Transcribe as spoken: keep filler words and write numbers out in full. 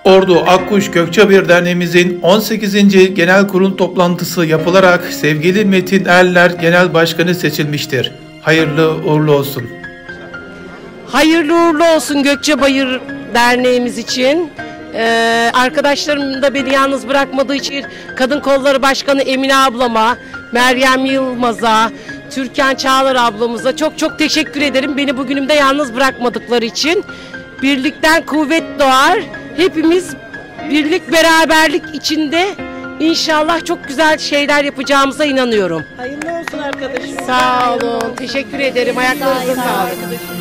Ordu Akkuş Gökçebayır Derneğimizin on sekizinci Genel Kurul toplantısı yapılarak sevgili Metin Erler Genel Başkanı seçilmiştir. Hayırlı uğurlu olsun. Hayırlı uğurlu olsun Gökçebayır Derneğimiz için. Ee, arkadaşlarım da beni yalnız bırakmadığı için Kadın Kolları Başkanı Emine ablama, Meryem Yılmaz'a, Türkan Çağlar ablamıza çok çok teşekkür ederim. Beni bugünümde yalnız bırakmadıkları için. Birlikten kuvvet doğar. Hepimiz birlik beraberlik içinde inşallah çok güzel şeyler yapacağımıza inanıyorum. Hayırlı olsun arkadaşım. Sağ olun. Teşekkür ederim. Ayaklarınıza sağlık.